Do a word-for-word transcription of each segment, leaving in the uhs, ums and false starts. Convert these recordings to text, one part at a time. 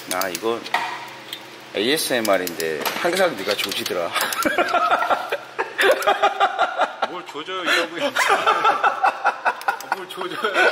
아 이거 에이에스엠알인데 항상 네가 조지더라. 뭘 조져요 이러고 있지. 뭘 조져요.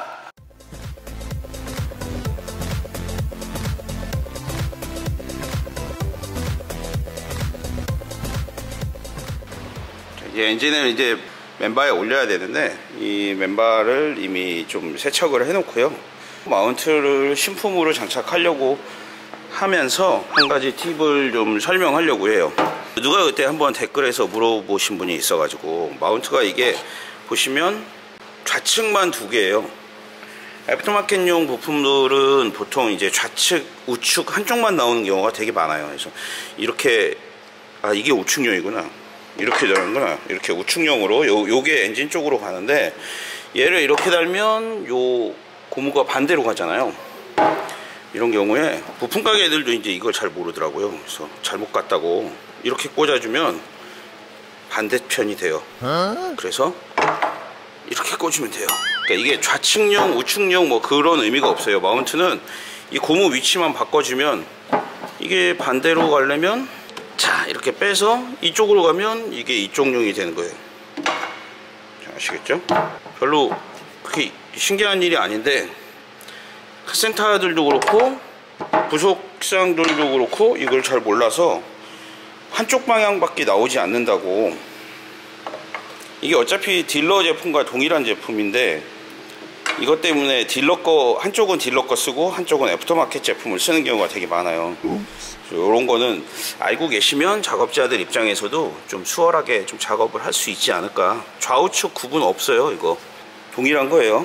이제 엔진을 이제 맨바에 올려야 되는데 이 맨바를 이미 좀 세척을 해 놓고요. 마운트를 신품으로 장착하려고 하면서 한 가지 팁을 좀 설명하려고 해요. 누가 그때 한번 댓글에서 물어보신 분이 있어 가지고, 마운트가 이게 보시면 좌측만 두 개예요. 애프터마켓용 부품들은 보통 이제 좌측, 우측 한쪽만 나오는 경우가 되게 많아요. 그래서 이렇게, 아 이게 우측용이구나, 이렇게 되는구나, 이렇게 우측용으로 요, 요게 엔진 쪽으로 가는데, 얘를 이렇게 달면 요 고무가 반대로 가잖아요. 이런 경우에 부품 가게 애들도 이제 이걸 잘 모르더라고요. 그래서 잘못 갔다고 이렇게 꽂아주면 반대편이 돼요. 그래서 이렇게 꽂으면 돼요. 그러니까 이게 좌측용 우측용 뭐 그런 의미가 없어요. 마운트는 이 고무 위치만 바꿔주면, 이게 반대로 가려면 자 이렇게 빼서 이쪽으로 가면 이게 이쪽용이 되는 거예요. 자, 아시겠죠? 별로 그렇게 신기한 일이 아닌데, 카센터들도 그렇고 부속상들도 그렇고 이걸 잘 몰라서 한쪽 방향밖에 나오지 않는다고. 이게 어차피 딜러 제품과 동일한 제품인데, 이것 때문에 딜러 거 한쪽은 딜러 거 쓰고 한쪽은 애프터마켓 제품을 쓰는 경우가 되게 많아요. 이런 거는 알고 계시면 작업자들 입장에서도 좀 수월하게 좀 작업을 할 수 있지 않을까. 좌우측 구분 없어요. 이거 동일한 거예요.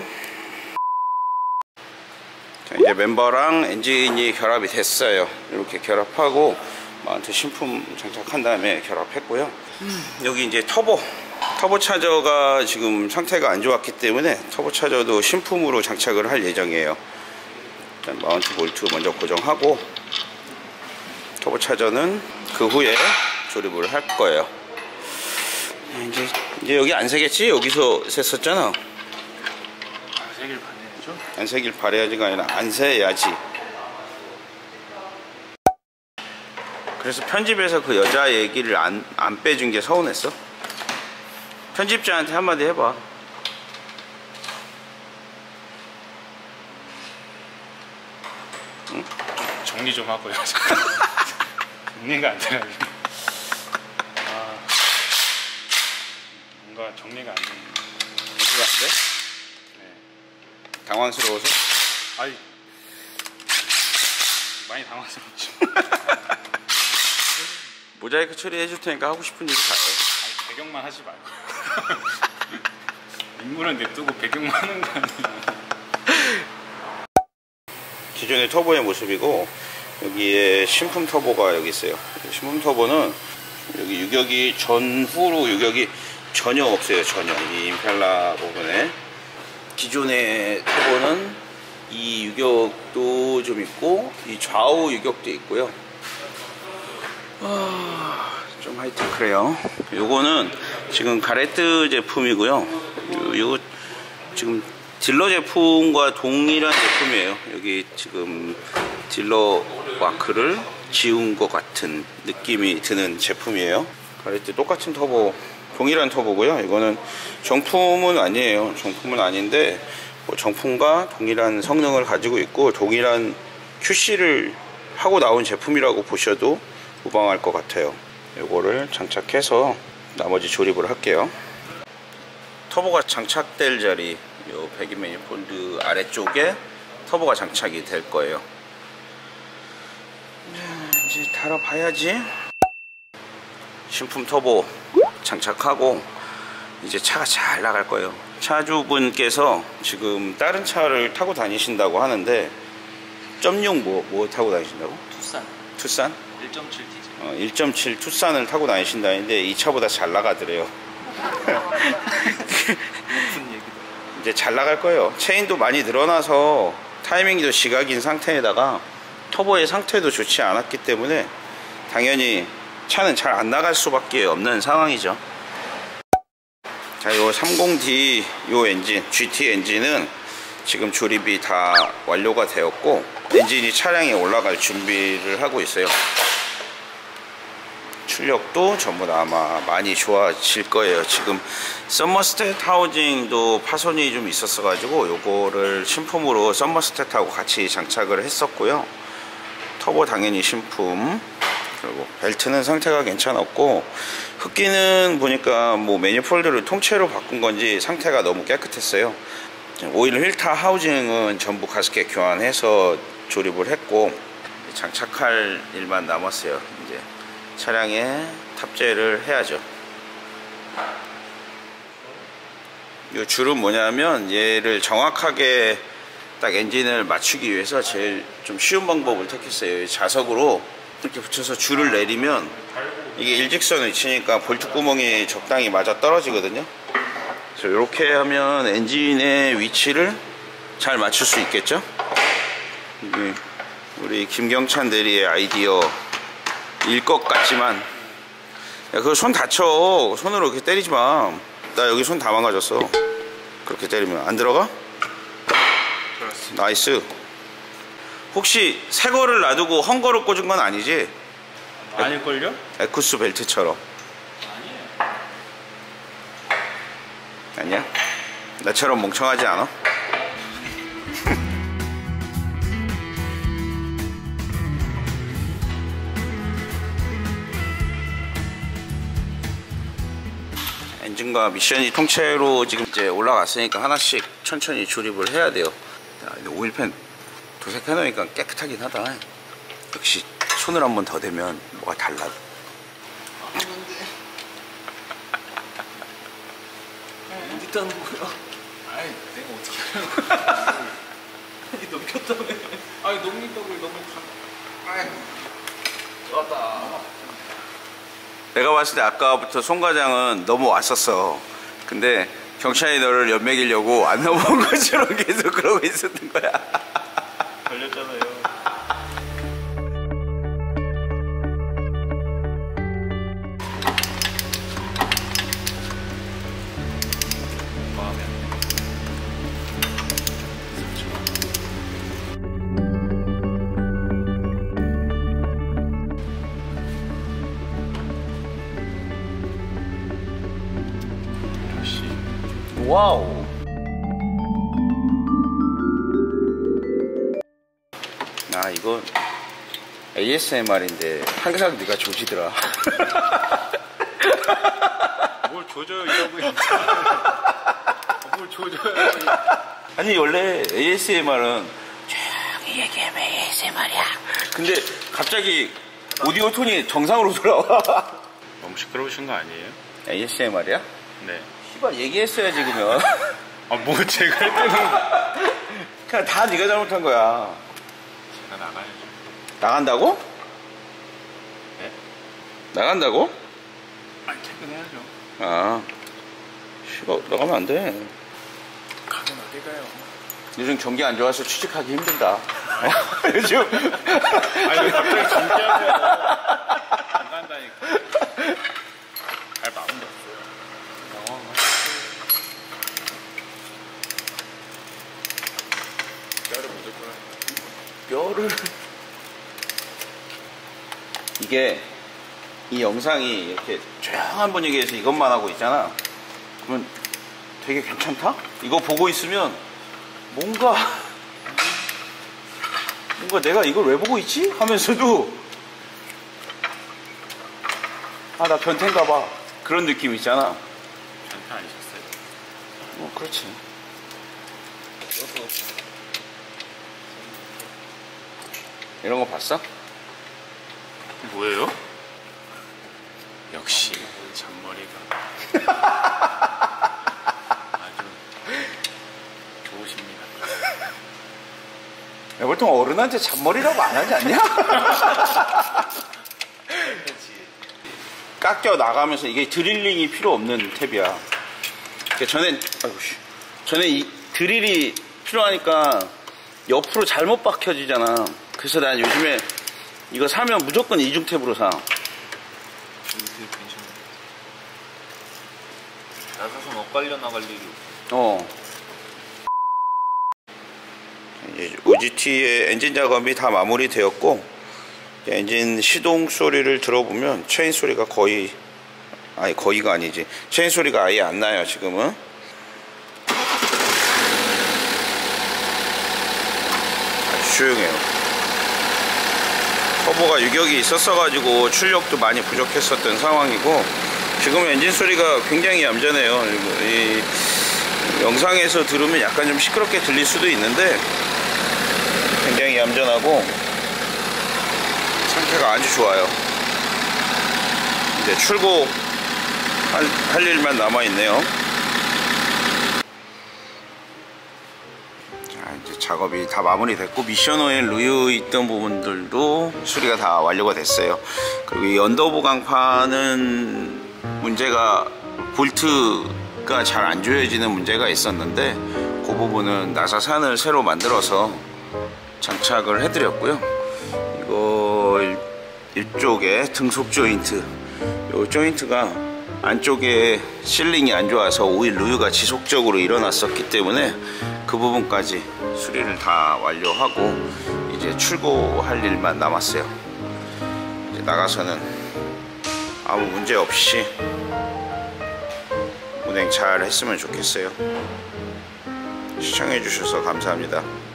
자, 이제 멤버랑 엔진이 결합이 됐어요. 이렇게 결합하고 마운트 신품 장착한 다음에 결합했고요. 음, 여기 이제 터보 터보 차저가 지금 상태가 안 좋았기 때문에 터보 차저도 신품으로 장착을 할 예정이에요. 일단 마운트 볼트 먼저 고정하고, 터보 차저는 그 후에 조립을 할 거예요. 이제, 이제 여기 안 새겠지? 여기서 샜었잖아. 안 새길 바래야죠? 안 새길 바래야지가 아니라 안 새야지. 그래서 편집에서 그 여자 얘기를 안, 안 빼준 게 서운했어? 편집자한테 한마디 해봐. 응? 정리 좀 하고요. 정리가 안 되네. 아, 뭔가 정리가 안 되네. 정리가 안 돼? 네. 당황스러워서? 아이, 많이 당황스럽죠. 모자이크 처리해 줄 테니까 하고 싶은 얘기 다 해. 아니, 배경만 하지 말고. 인물은 냅두고 배경만 하는 거 아니야. 기존의 터보의 모습이고, 여기에 신품 터보가 여기 있어요. 신품 터보는 여기 유격이 전후로 유격이 전혀 없어요. 전혀. 이 임펠러 부분에. 기존의 터보는 이 유격도 좀 있고 이 좌우 유격도 있고요. 아, 좀 하여튼 그래요. 요거는 지금 가레트 제품이고요. 요, 요 지금 딜러 제품과 동일한 제품이에요. 여기 지금 딜러 마크를 지운 것 같은 느낌이 드는 제품이에요. 가레트 똑같은 터보, 동일한 터보고요. 이거는 정품은 아니에요. 정품은 아닌데 뭐 정품과 동일한 성능을 가지고 있고 동일한 큐씨를 하고 나온 제품이라고 보셔도 무방할 것 같아요. 이거를 장착해서 나머지 조립을 할게요. 터보가 장착될 자리, 요 배기 매니폴드 아래쪽에 터보가 장착이 될 거예요. 이제 달아봐야지. 신품 터보 장착하고 이제 차가 잘 나갈 거예요. 차주분께서 지금 다른 차를 타고 다니신다고 하는데, 점육 뭐, 뭐 타고 다니신다고? 투싼. 투싼? 일 점 칠 디젤. 어, 일 점 칠 투싼을 타고 다니신다는데 이 차보다 잘 나가더래요. 무슨 얘기도. 이제 잘 나갈 거예요. 체인도 많이 늘어나서 타이밍도 지각인 상태에다가 터보의 상태도 좋지 않았기 때문에 당연히 차는 잘 안 나갈 수밖에 없는 상황이죠. 자, 요 삼십 디 요 엔진, 지티 엔진은 지금 조립이 다 완료가 되었고 엔진이 차량에 올라갈 준비를 하고 있어요. 출력도 전부 다 아마 많이 좋아질 거예요. 지금 서머스탯 하우징도 파손이 좀 있었어 가지고 요거를 신품으로 서머스탯하고 같이 장착을 했었고요. 터보 당연히 신품, 그리고 벨트는 상태가 괜찮았고 흡기는 보니까 뭐 매니폴드를 통째로 바꾼 건지 상태가 너무 깨끗했어요. 오일 필터 하우징은 전부 가스켓 교환해서 조립을 했고 장착할 일만 남았어요. 이제 차량에 탑재를 해야죠. 이 줄은 뭐냐면 얘를 정확하게 딱 엔진을 맞추기 위해서 제일 좀 쉬운 방법을 택했어요. 자석으로 이렇게 붙여서 줄을 내리면 이게 일직선을 치니까 볼트 구멍이 적당히 맞아 떨어지거든요. 그래서 이렇게 하면 엔진의 위치를 잘 맞출 수 있겠죠. 이게 우리 김경찬 대리의 아이디어 일 것 같지만, 야 그거 손 다쳐. 손으로 이렇게 때리지 마. 나 여기 손 다 망가졌어. 그렇게 때리면 안 들어가? 그렇습니다. 나이스. 혹시 새 거를 놔두고 헝 거를 꽂은 건 아니지? 아닐걸요? 에쿠스 벨트처럼. 아니야? 나처럼 멍청하지 않아? 엔진과 미션이 통째로 지금 이제 올라갔으니까 하나씩 천천히 조립을 해야 돼요. 자, 오일팬 도색해 놓으니까 깨끗하긴 하다. 역시 손을 한 번 더 대면 뭐가 달라. 어디 있다는 거야? 아이 내가 어떻게 하려고. 아니 넘겼다며. 아니 넘긴다고 너무 가. 아이 왔다. 내가 봤을 때 아까부터 송 과장은 넘어왔었어. 근데 경찰이 너를 연맥이려고 안 넘어온 것처럼 계속 그러고 있었던 거야. 걸렸잖아요. 와우. 아 이거 에이에스엠알인데 항상 네가 조지더라. 뭘 조져요 이러고 있는. 뭘 조져요. 아니 원래 에이에스엠알은 조용히 얘기하면 에이에스엠알이야. 근데 갑자기 오디오 톤이 정상으로 돌아와. 너무 시끄러우신 거 아니에요? 에이에스엠알이야? 네. 씨발 얘기했어야지 그러면. 아 뭐 제가 할 때는 그냥 다 네가 잘못한 거야. 제가 나가야죠. 나간다고? 네? 나간다고? 아니 퇴근해야죠. 아 씨발 나가면 안 돼. 가면 어디 가요? 요즘 경기 안 좋아서 취직하기 힘들다. 요즘. 아니 갑자기 준비하세요. 안 간다니까. 갈 마음도 없어요. 어, 뼈를 무조건 뼈를. 이게 이 영상이 이렇게 조용한 분위기에서 이것만 하고 있잖아. 그러면 되게 괜찮다? 이거 보고 있으면 뭔가 뭔가 내가 이걸 왜 보고 있지? 하면서도 아 나 변태인가 봐 그런 느낌 있잖아. 변태 아니셨어요? 어 그렇지. 이런 거 봤어? 뭐예요? 역시 잔머리가 아주 좋으십니다. 야, 보통 어른한테 잔머리라고 안 하지 않냐? 깎여 나가면서 이게 드릴링이 필요 없는 탭이야. 그러니까 전엔 아이고 씨. 전에 이 드릴이 필요하니까 옆으로 잘못 박혀지잖아. 그래서 난 요즘에 이거 사면 무조건 이중 탭으로 사. 되게 괜찮네. 나사선 엇갈려 나갈 일이 없어. 어. 오지티의 엔진 작업이 다 마무리되었고, 엔진 시동 소리를 들어보면 체인 소리가 거의, 아니 거의가 아니지, 체인 소리가 아예 안 나요. 지금은 아주 조용해요. 터보가 유격이 있었어 가지고 출력도 많이 부족했었던 상황이고, 지금 엔진 소리가 굉장히 얌전해요. 이 영상에서 들으면 약간 좀 시끄럽게 들릴 수도 있는데 굉장히 얌전하고 상태가 아주 좋아요. 이제 출고 할, 할 일만 남아있네요. 자, 이제 작업이 다 마무리됐고, 미션 오일 루유 있던 부분들도 수리가 다 완료가 됐어요. 그리고 이 언더보 강판은 문제가, 볼트가 잘 안 조여지는 문제가 있었는데, 그 부분은 나사산을 새로 만들어서 장착을 해드렸고요. 이거 이쪽에 등속 조인트, 이 조인트가 안쪽에 실링이 안 좋아서 오일 루유가 지속적으로 일어났었기 때문에 그 부분까지 수리를 다 완료하고 이제 출고할 일만 남았어요. 이제 나가서는 아무 문제 없이 운행 잘 했으면 좋겠어요. 시청해 주셔서 감사합니다.